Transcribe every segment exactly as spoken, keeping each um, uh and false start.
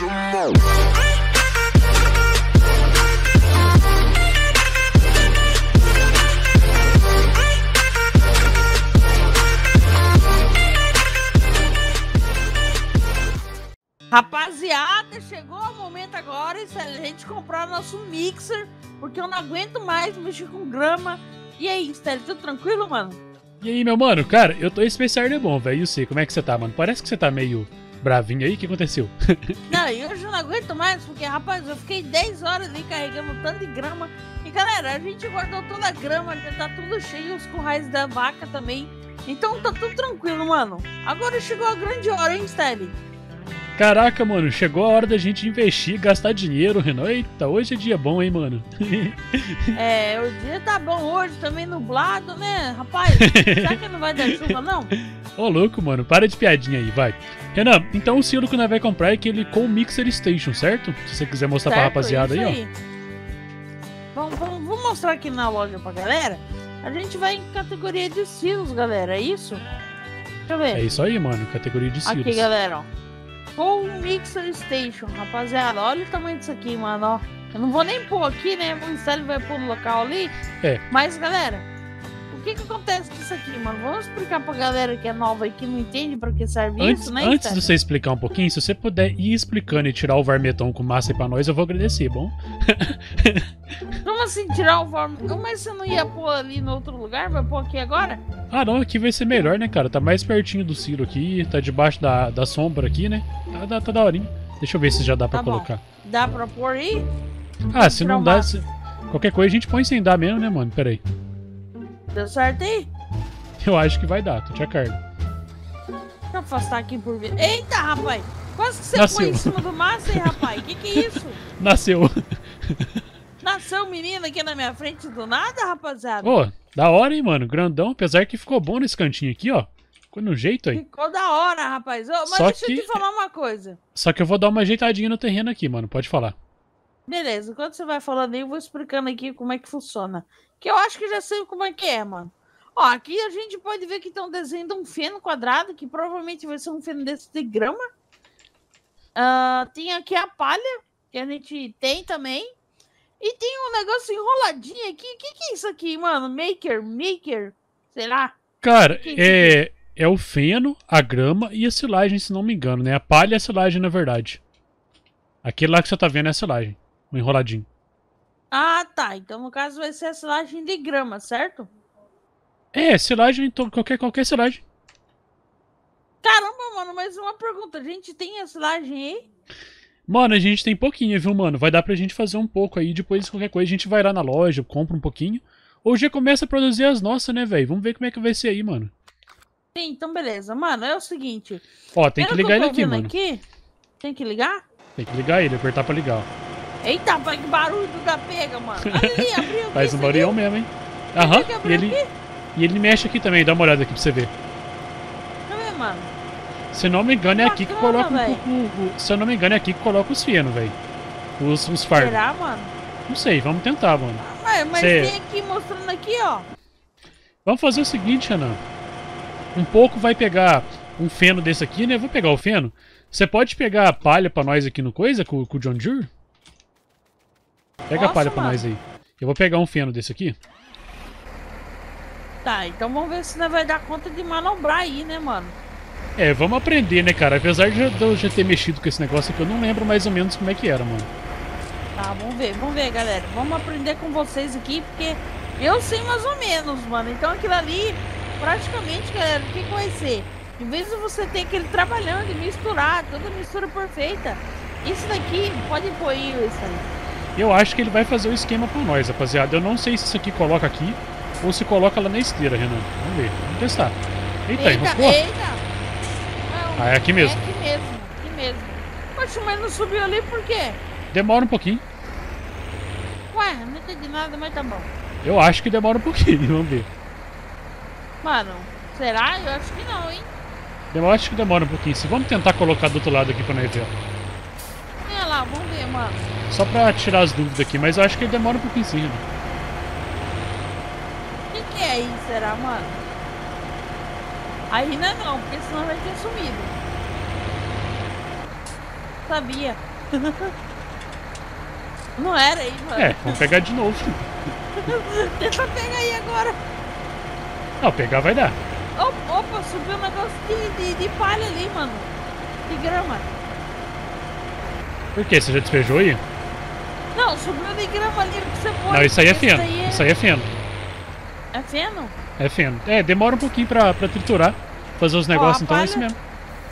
Rapaziada, chegou o momento agora de a gente comprar nosso mixer, porque eu não aguento mais mexer com grama. E aí, Stélio, tudo tranquilo, mano? E aí, meu mano? Cara, eu tô especial de bom, velho. E você, como é que você tá, mano? Parece que você tá meio bravinho aí. O que aconteceu? Não, eu já não aguento mais, porque, rapaz, eu fiquei dez horas ali carregando tanto de grama. E, galera, a gente guardou toda a grama, já tá tudo cheio, os currais da vaca também. Então tá tudo tranquilo, mano. Agora chegou a grande hora, hein, Stélio? Caraca, mano, chegou a hora da gente investir, gastar dinheiro, Renan. Eita, hoje é dia bom, hein, mano? É, o dia tá bom hoje, também nublado, né, rapaz? Será que não vai dar chuva, não? Ô, louco, mano, para de piadinha aí, vai. Renan, então o selo que nós vai comprar é aquele com Mixer Station, certo? Se você quiser mostrar certo, pra rapaziada aí, aí, ó. Vamos, vamos, vamos mostrar aqui na loja pra galera. A gente vai em categoria de silos, galera, é isso? Deixa eu ver. É isso aí, mano, categoria de silos. Aqui, galera, ó. Com Mixer Station, rapaziada, olha o tamanho disso aqui, mano, ó. Eu não vou nem pôr aqui, né, o Stélio vai pôr no local ali. É. Mas, galera, o que que acontece com isso aqui, mano? Vamos explicar pra galera que é nova e que não entende pra que serve antes, isso, né, Antes Stélio? de você explicar um pouquinho, se você puder ir explicando e tirar o varmetão com massa aí pra nós, eu vou agradecer, bom? Como assim tirar o varmetão? Mas você não ia pôr ali no outro lugar? Vai pôr aqui agora? Ah, não, aqui vai ser melhor, né, cara? Tá mais pertinho do silo aqui, tá debaixo da, da sombra aqui, né? Tá, tá, tá daorinha. Deixa eu ver se já dá pra tá colocar. Dá pra pôr aí? Ah, se não dá, se... qualquer coisa a gente põe sem dar mesmo, né, mano? Pera aí. Deu certo aí? Eu acho que vai dar, tô te acardo. Deixa eu afastar aqui por ver. Eita, rapaz! Quase que você Nasceu. põe em cima do massa, hein, rapaz? Que que é isso? Nasceu. Nasceu um menino aqui na minha frente do nada, rapaziada? Ô, oh, da hora, hein, mano? Grandão, apesar que ficou bom nesse cantinho aqui, ó. Ficou no jeito aí. Ficou da hora, rapaz. Oh, mas Só deixa que... eu te falar uma coisa. Só que eu vou dar uma ajeitadinha no terreno aqui, mano. Pode falar. Beleza, enquanto você vai falando aí, eu vou explicando aqui como é que funciona. Que eu acho que já sei como é que é, mano. Ó, aqui a gente pode ver que tem um desenho de um feno quadrado, que provavelmente vai ser um feno desse de grama. Uh, tem aqui a palha, que a gente tem também. E tem um negócio enroladinho aqui. O que, que é isso aqui, mano? Maker, maker, sei lá. Cara, que que é, é, é o feno, a grama e a silagem, se não me engano, né? A palha e a silagem, na verdade. Aquele lá que você tá vendo é a silagem, o enroladinho. Ah, tá. Então, no caso, vai ser a silagem de grama, certo? É, silagem, qualquer, qualquer silagem. Caramba, mano, mas uma pergunta. A gente tem a silagem aí? Mano, a gente tem pouquinho, viu, mano? Vai dar pra gente fazer um pouco aí. Depois, qualquer coisa, a gente vai lá na loja, compra um pouquinho. Ou já começa a produzir as nossas, né, velho? Vamos ver como é que vai ser aí, mano. Sim, então beleza. Mano, é o seguinte. Ó, tem que ligar ele aqui, mano. Aqui, tem que ligar? Tem que ligar ele, apertar pra ligar, ó. Eita, que barulho da pega, mano. Olha ali, abriu aqui. Faz um barulhão mesmo, hein? Aham, e ele, e ele mexe aqui também. Dá uma olhada aqui pra você ver. Deixa eu ver, mano. Se não me engano, é Bacana, aqui que coloca véio. um, um, um, se eu não me engano, é aqui que coloca os fenos, velho. Os, os fardos. Será, mano? Não sei, vamos tentar, mano. Mas, mas Cê... tem aqui, mostrando aqui, ó. Vamos fazer o seguinte, Renan. Um pouco vai pegar um feno desse aqui, né? Eu vou pegar o feno. Você pode pegar a palha pra nós aqui no coisa, com, com o John Deere? Pega Nossa, a palha pra mano. nós aí. Eu vou pegar um feno desse aqui. Tá, então vamos ver se nós vai dar conta de manobrar aí, né, mano? É, vamos aprender, né, cara? Apesar de eu já ter mexido com esse negócio aqui, eu não lembro mais ou menos como é que era, mano. Tá, vamos ver, vamos ver, galera. Vamos aprender com vocês aqui, porque eu sei mais ou menos, mano. Então aquilo ali, praticamente, galera, o que, que vai ser? Em vez de você ter aquele trabalhando e misturar, toda a mistura perfeita, isso daqui pode pôr isso aí. Eu acho que ele vai fazer o esquema pra nós, rapaziada. Eu não sei se isso aqui coloca aqui ou se coloca lá na esteira, Renan. Vamos ver, vamos testar. Eita, Eita, enroscou? eita. Ah, é aqui mesmo. É aqui mesmo, aqui mesmo. Poxa, mas não subiu ali por quê? Demora um pouquinho. Ué, não entendi nada, mas tá bom. Eu acho que demora um pouquinho, vamos ver. Mano, será? Eu acho que não, hein? Eu acho que demora um pouquinho. Se vamos tentar colocar do outro lado aqui pra nós ver. Olha lá, vamos ver, mano. Só pra tirar as dúvidas aqui, mas eu acho que ele demora um pouquinho sim, Renan. O que, que é isso, será, mano? Aí não é não, porque senão vai ter sumido. Sabia. Não era aí, mano. É, vamos pegar de novo. Tenta pegar aí agora. Não, pegar vai dar. Opa, opa, subiu um negócio de, de, de palha ali, mano. De grama. Por quê? Você já despejou aí? Não, subiu de grama ali que você pode. Não, isso aí é feno. É... Isso aí é feno. É feno? É feno. É, demora um pouquinho pra, pra triturar. Fazer os negócios, Ó, então palha... é isso mesmo.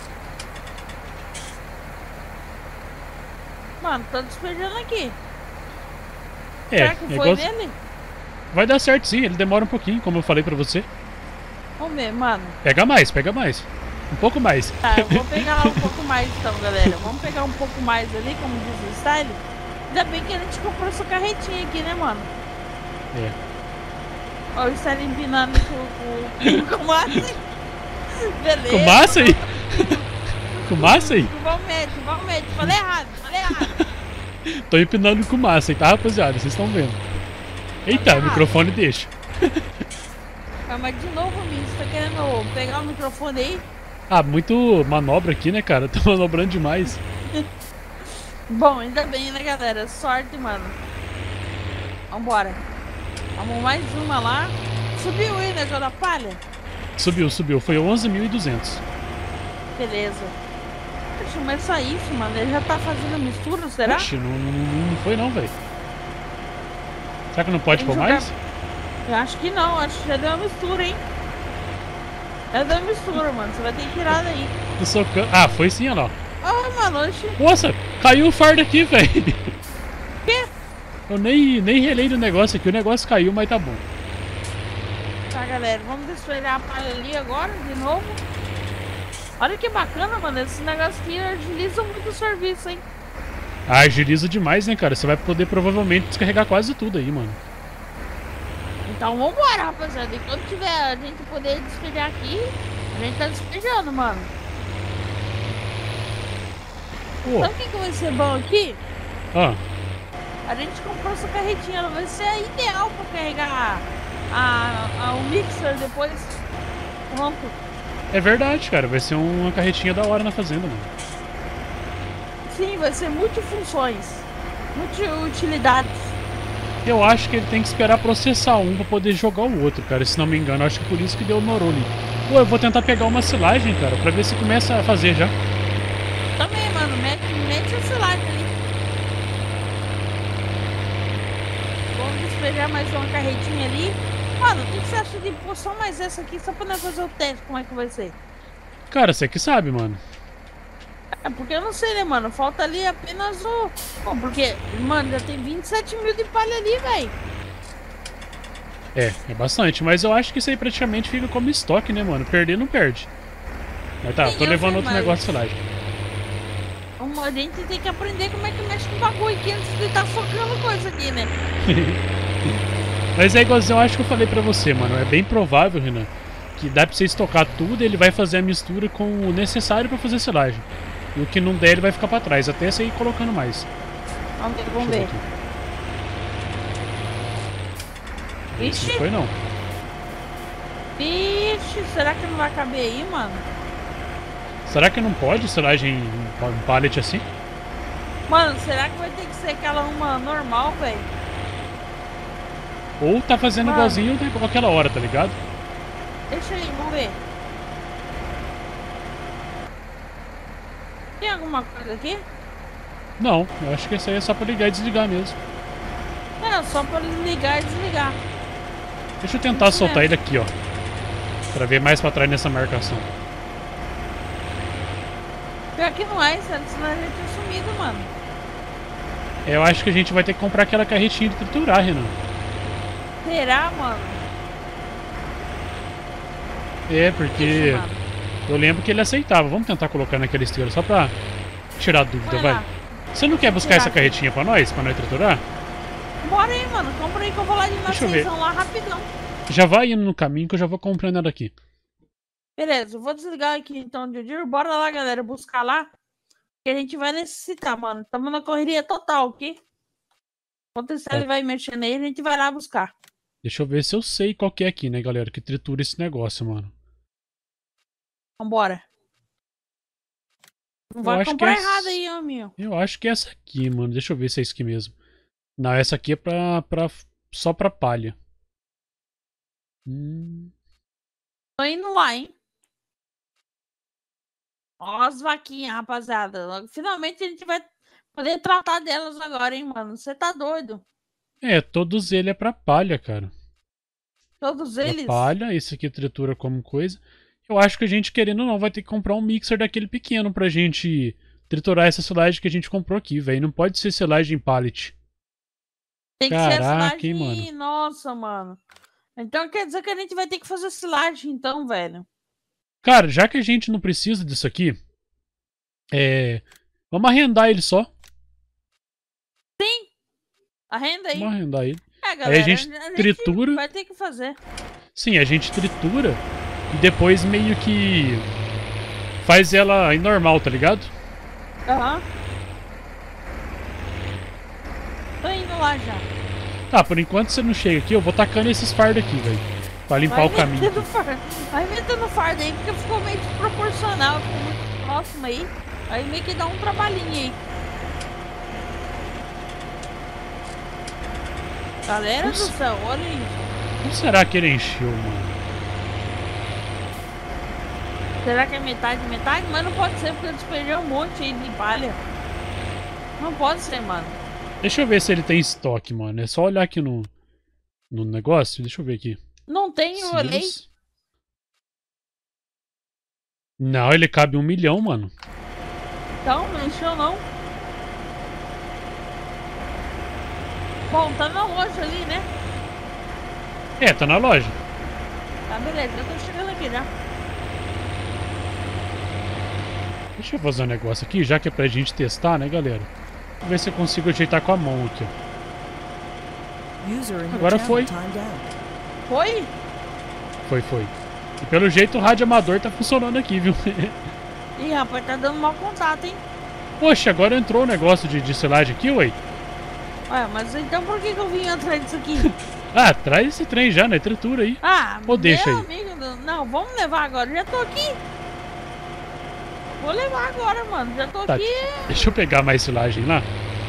Mano, tô despejando aqui. É, Será que é foi igual... nele? Vai dar certo sim, ele demora um pouquinho, como eu falei pra você. Vamos ver, mano. Pega mais, pega mais. Um pouco mais. Tá, eu vou pegar lá um pouco mais então, galera. Vamos pegar um pouco mais ali, como diz o Style. Ainda bem que a gente comprou essa carretinha aqui, né, mano? É. Ó, o Style empinando com, com, com massa. Beleza. Com massa aí? Com massa aí? Vamos médico, vamos médico. Falei errado, falei errado. Tô empinando com massa aí, tá, rapaziada? Vocês estão vendo. Eita, o microfone deixa. Ah, mas de novo, Minho, você tá querendo pegar o microfone aí? Ah, muito manobra aqui, né, cara? Tô manobrando demais. Bom, ainda bem, né, galera? Sorte, mano. Vambora. Vamos mais uma lá. Subiu aí, né, da palha? Subiu, subiu. Foi onze mil e duzentos. Beleza. Deixa eu mas só isso, mano. Ele já tá fazendo mistura, será? Oxe, não, não, não foi não, velho. Será que não pode pôr jogar... mais? Eu acho que não. Acho que já deu uma mistura, hein? Já deu uma mistura, mano. Você vai ter que tirar daí. Tô socando. Ah, foi sim, olha lá. Ah, mano, oxi. Nossa, caiu o fardo aqui, velho. Quê? Eu nem, nem relei no negócio aqui. O negócio caiu, mas tá bom. Tá, galera. Vamos despejar a palha ali agora, de novo. Olha que bacana, mano. Esse negócio aqui agiliza muito o serviço, hein? Ah, agiliza demais, né, cara? Você vai poder provavelmente descarregar quase tudo aí, mano. Então vambora, rapaziada. E quando tiver a gente poder despejar aqui, a gente tá despejando, mano. Pô. Sabe o que, que vai ser bom aqui? Ah. A gente comprou essa carretinha, ela vai ser ideal pra carregar a, a, o mixer depois. Pronto. É verdade, cara. Vai ser uma carretinha da hora na fazenda, mano. Sim, vai ser multifunções. Multi-utilidades. Eu acho que ele tem que esperar processar um pra poder jogar o outro, cara. Se não me engano, acho que por isso que deu o Norone. Pô, eu vou tentar pegar uma silagem, cara, pra ver se começa a fazer já. Também, mano. Mete, mete a silagem ali. Vamos despejar mais uma carretinha ali. Mano, o que você acha de pôr só mais essa aqui, só pra nós fazer o teste, como é que vai ser? Cara, você que sabe, mano. É porque eu não sei, né, mano? Falta ali apenas o... Pô, porque, mano, já tem vinte e sete mil de palha ali, velho. É, é bastante. Mas eu acho que isso aí praticamente fica como estoque, né, mano? Perder não perde. Mas tá, Sim, tô eu levando sei, outro mas- negócio de silagem. A gente tem que aprender como é que mexe com o bagulho aqui antes de estar socando coisa aqui, né? Mas é igualzinho, eu acho que eu falei pra você, mano. É bem provável, Renan, que dá pra você estocar tudo e ele vai fazer a mistura com o necessário pra fazer silagem. E o que não der, ele vai ficar pra trás, até você ir colocando mais. Vamos ver, vamos Deixa eu ver. aqui. Esse Ixi, não foi não. ixi, será que não vai caber aí, mano? Será que não pode silagem em pallet assim? Mano, será que vai ter que ser aquela uma normal, velho? Ou tá fazendo Mano. igualzinho naquela hora, tá ligado? Deixa aí, vamos ver. Tem alguma coisa aqui? Não, eu acho que isso aí é só pra ligar e desligar mesmo. É, só pra ligar e desligar. Deixa eu tentar Isso soltar mesmo. ele aqui, ó. Pra ver mais pra trás nessa marcação. Pior que não é, senão a gente tinha sumido, mano. É, eu acho que a gente vai ter que comprar aquela carretinha de triturar, Renan. Será, mano? É, porque Ixi, mano. eu lembro que ele aceitava. Vamos tentar colocar naquela esteira só pra tirar a dúvida, Vai vai. lá. Você não quer buscar Tirar essa aqui. carretinha pra nós? Pra nós triturar? Bora aí, mano. Compra aí que eu vou lá de Deixa eu ver. maçãzão lá rapidão. Já vai indo no caminho que eu já vou comprando ela aqui. Beleza, eu vou desligar aqui então, Judir. Bora lá, galera, buscar lá. Que a gente vai necessitar, mano. Estamos na correria total aqui. Enquanto esse É. ele vai mexer nele, a gente vai lá buscar. Deixa eu ver se eu sei qual que é aqui, né, galera? Que tritura esse negócio, mano. Vambora. Não vai acho comprar que é... errado aí, amigo. Eu acho que é essa aqui, mano. Deixa eu ver se é isso aqui mesmo. Não, essa aqui é pra, pra... só pra palha. Hum... Tô indo lá, hein? Ó as vaquinhas, rapaziada. Finalmente a gente vai poder tratar delas agora, hein, mano? Você tá doido? É, todos eles é pra palha, cara. Todos Pra eles? palha, esse aqui tritura como coisa. Eu acho que a gente, querendo ou não, vai ter que comprar um mixer daquele pequeno pra gente triturar essa silagem que a gente comprou aqui, velho. Não pode ser silagem em pallet. Tem que Caraca, ser a silagem. hein, mano. Nossa, mano. Então quer dizer que a gente vai ter que fazer silagem, então, velho. Cara, já que a gente não precisa disso aqui, é... vamos arrendar ele só. Sim. Arrenda aí. Vamos arrendar ele. É, galera, aí a gente a gente tritura. vai ter que fazer. Sim, a gente tritura e depois meio que faz ela em normal, tá ligado? Aham. Tô indo lá já. Tá, por enquanto você não chega aqui, eu vou tacando esses fardos aqui, velho. Pra limpar Vai o caminho. metendo fardo. Vai metendo fardo aí, porque ficou meio desproporcional. Ficou muito próximo aí. Aí meio que dá um trabalhinho aí. Galera Nossa. do céu, olha isso. Como será que ele encheu, mano? Será que é metade, metade? Mas não pode ser, porque eu despejei um monte aí de palha. Não pode ser, mano. Deixa eu ver se ele tem estoque, mano. É só olhar aqui no, no negócio. Deixa eu ver aqui. Não tem, eu olhei. Silos. Não, ele cabe um milhão, mano. Então, não encheu não. Bom, tá na loja ali, né? É, tá na loja. Tá, beleza, eu tô chegando aqui já. Deixa eu fazer um negócio aqui, já que é pra gente testar, né, galera? Vamos ver se eu consigo ajeitar com a mão aqui, ó. Agora foi. Foi? Foi, foi. E pelo jeito o rádio amador tá funcionando aqui, viu? Ih, rapaz, tá dando mau contato, hein? Poxa, agora entrou o negócio de, de selagem aqui, ué. Ué, mas então por que, que eu vim atrás disso aqui? Ah, traz esse trem já, né? Tritura aí. Ah, Ou deixa meu aí. amigo, não, vamos levar agora, já tô aqui. Vou levar agora, mano, já tô Tá, aqui. deixa eu pegar mais silagem lá.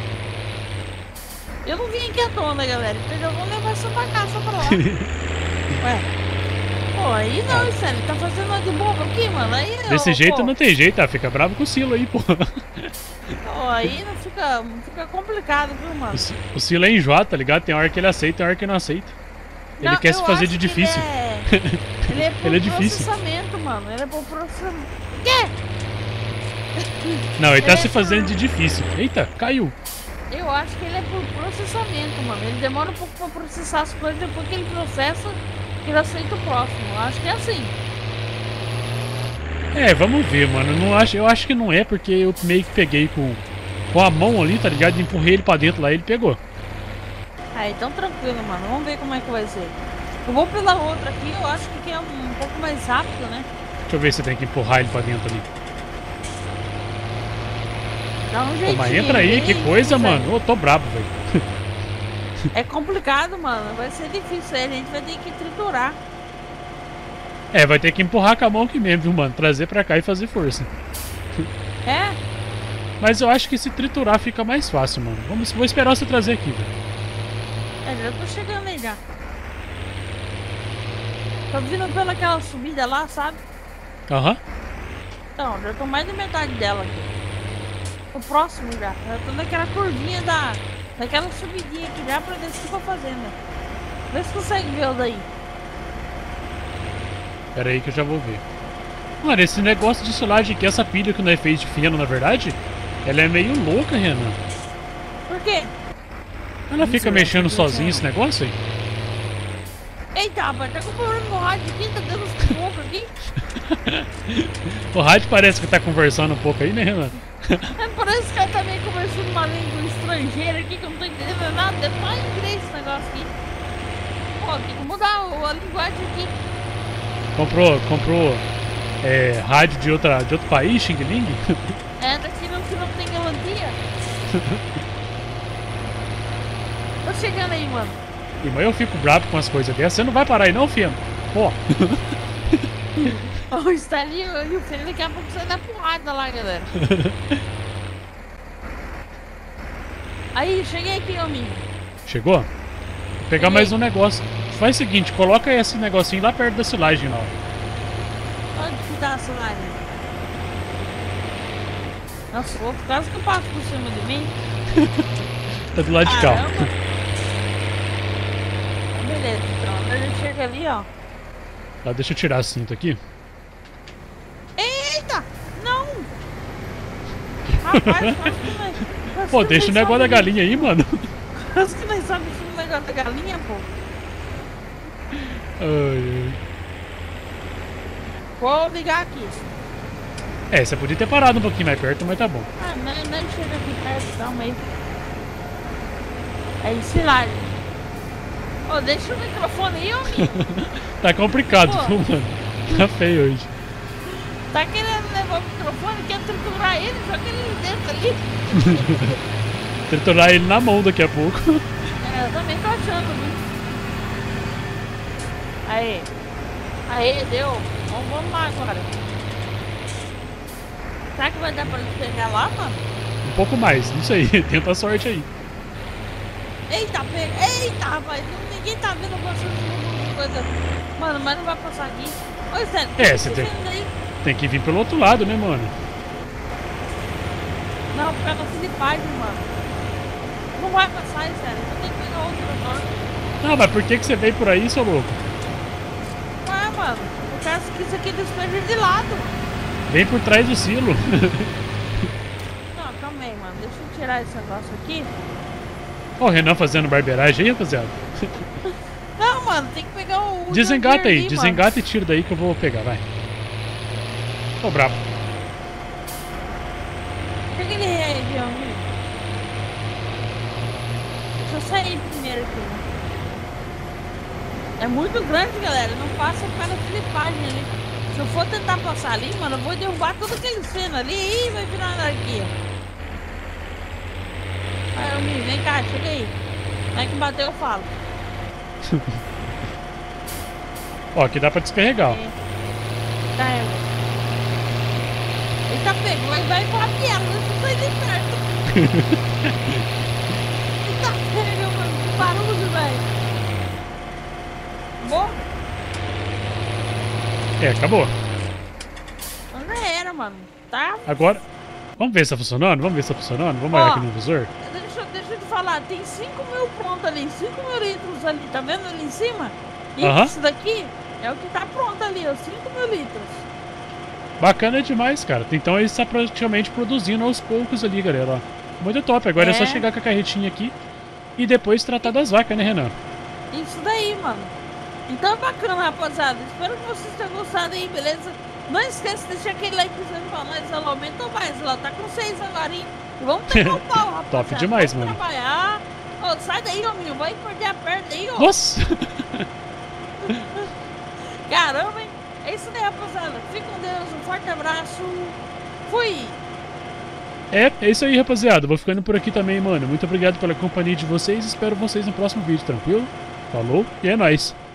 Eu não vim aqui à toa, né, galera? Então já vou levar essa bagaça pra lá. Ué. Pô, aí não, sério, tá fazendo uma de bobo aqui, mano. Aí, Desse ó, jeito pô, não tem jeito, ah, fica bravo com o Silo aí, pô. pô, aí não fica, fica complicado, viu, mano? O, Si- o Silo é enjoado, tá ligado? Tem hora que ele aceita, tem hora que não aceita. Ele Não, quer se eu fazer acho de que difícil. Ele é, ele é por Ele é difícil. processamento, mano. Ele é por processamento. Quê? Não, ele tá Ele se é fazendo por- de difícil. Eita, caiu. Eu acho que ele é por processamento, mano. Ele demora um pouco pra processar as coisas, depois que ele processa, ele aceita o próximo. Eu acho que é assim. É, vamos ver, mano. Eu, não acho, eu acho que não é, porque eu meio que peguei com, com a mão ali, tá ligado? Empurrei ele pra dentro lá e ele pegou. Ah, então tranquilo, mano. Vamos ver como é que vai ser. Eu vou pela outra aqui, eu acho que é um pouco mais rápido, né? Deixa eu ver se tem que empurrar ele pra dentro ali. Dá um Pô, jeitinho. mas entra aí, que ele coisa, consegue. mano. Eu tô brabo, velho. É complicado, mano. Vai ser difícil aí. A gente vai ter que triturar. É, vai ter que empurrar com a mão aqui mesmo, viu, mano? Trazer pra cá e fazer força. É? Mas eu acho que se triturar fica mais fácil, mano. Vamos, vou esperar você trazer aqui, velho. É, já tô chegando aí já. Tô vindo pelaquela subida lá, sabe? Aham. Então, já tô mais da metade dela aqui. O próximo já. Já tô naquela curvinha da... Daquela subidinha aqui já pra descer pra fazenda. Vê se consegue ver o daí. Pera aí que eu já vou ver. Mano, esse negócio de silagem aqui, essa pilha que nós fez de feno, na verdade, ela é meio louca, Renan. Por quê? Ela fica mexendo sozinha esse negócio aí? Eita, rapaz, tá com problema no rádio aqui, tá dando uns pouco aqui. O rádio parece que tá conversando um pouco aí, né, Renan? É, parece que ela tá meio conversando uma língua estrangeira aqui que eu não tô entendendo nada. Deve estar em inglês esse negócio aqui. Pô, tem que mudar o- a linguagem aqui. Comprou, comprou é, rádio de, outra, de outro país, Xing Ling? É, daqui não, que não tem garantia. Tô chegando aí, mano. E, mas eu fico bravo com as coisas dessas. Você não vai parar aí não, Fiano? Pô. O Estalinho e o filho daqui a pouco sai da porrada lá, galera. Aí, cheguei aqui, amigo. Chegou? Vou pegar Cheguei. mais um negócio. Faz o seguinte, coloca esse negocinho lá perto da silagem, ó. Onde que tá a silagem? Nossa, vou por causa que eu passo por cima de mim. Tá do lado de cá. Caramba. Beleza, então. A gente chega ali, ó. Tá, deixa eu tirar a cinta aqui. Eita! Não! Rapaz, quase que nós... quase Pô, que deixa o nós negócio da sobe- galinha aí, mano. Quase que nós sabemos o negócio da galinha, pô. Ai, ai. Vou ligar aqui. É, você podia ter parado um pouquinho mais perto, mas tá bom. Ah, não, não chega aqui perto, calma aí. Aí, silagem. Ô, deixa o microfone aí, ô amigo. Tá complicado, Pô. viu, mano? Tá feio hoje. Tá querendo levar o microfone, quer triturar ele, joga ele dentro ali. Triturar ele na mão daqui a pouco. É, eu também tô achando, viu? Aí. Aí, deu. Vamos, vamos lá agora. Será que vai dar pra gente pegar lá, mano? Um pouco mais, não sei. Tenta a sorte aí. Eita, pega. Eita, rapaz. não- Ninguém tá vendo passando de coisa. Mano, mas não vai passar aqui. Oi, sério. É, você tem- Aí? Tem que vir pelo outro lado, né, mano? Não, por causa da filipagem, mano. Não vai passar, hein, sério. Eu tenho que pegar outro motor. Não, mas por que, que você veio por aí, seu louco? Ué, mano. Por causa que isso aqui despeja de lado. Vem por trás do silo. Não, calma aí, mano. Deixa eu tirar esse negócio aqui. Ó, o Renan fazendo barbeiragem aí, rapaziada. Não, mano. Tem que pegar o... o Desengata John Deere aí, ali, desengata e tira daí que eu vou pegar, vai. Tô brabo. mano. Pega ele aí, amigo. Deixa eu sair primeiro aqui, né? É muito grande, galera. Não passa por causa da filipagem ali. Se eu for tentar passar ali, mano, eu vou derrubar tudo aquele feno ali e vai virar anarquia. Aí, amigo, vem cá, chega aí. Vai que bater, eu falo. Ó, aqui dá pra descarregar, ó. Tá, é. Eita, pegou, ele vai pra piada, deixa eu sair de perto. Eita, pega, mano, que barulho, velho. Bom, É, acabou. já era, mano. Tá? Agora, vamos ver se tá funcionando? Vamos ver se tá funcionando? Vamos olhar Ó. aqui no visor? Deixa, eu- deixa eu te falar, tem cinco mil pronto ali, cinco mil litros ali, tá vendo ali em cima? E Aham. isso daqui é o que tá pronto ali, ó, cinco mil litros. Bacana demais, cara. Então ele está praticamente produzindo aos poucos ali, galera. Ó. Muito top. Agora é. É. só chegar com a carretinha aqui e depois tratar das vacas, né, Renan? Isso daí, mano. Então é bacana, rapaziada. Espero que vocês tenham gostado aí, beleza? Não esqueça de deixar aquele likezão pra nós. Ela aumentou mais, ela tá com seis agora, hein? E vamos pegar o pau, rapaziada. Top demais, vamos mano. trabalhar. Ô, sai daí, amigo. Vai perder a perna aí, ó. Nossa! Caramba, hein? É isso daí, rapaziada. Fique com Deus. Um forte abraço. Fui! É, é isso aí, rapaziada. Vou ficando por aqui também, mano. Muito obrigado pela companhia de vocês. Espero vocês no próximo vídeo, tranquilo? Falou e é nóis!